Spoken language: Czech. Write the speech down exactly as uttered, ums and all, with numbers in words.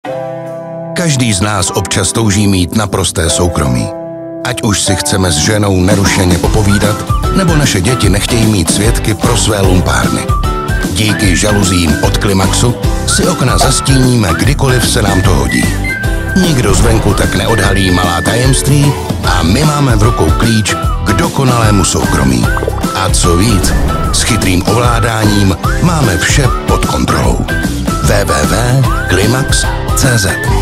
Každý z nás občas touží mít naprosté soukromí. Ať už si chceme s ženou nerušeně popovídat, nebo naše děti nechtějí mít svědky pro své lumpárny. Díky žaluzím od Klimaxu si okna zastíníme, kdykoliv se nám to hodí. Nikdo zvenku tak neodhalí malá tajemství a my máme v rukou klíč k dokonalému soukromí. A co víc, s chytrým ovládáním máme vše pod kontrolou. w w w tečka klimax tečka c z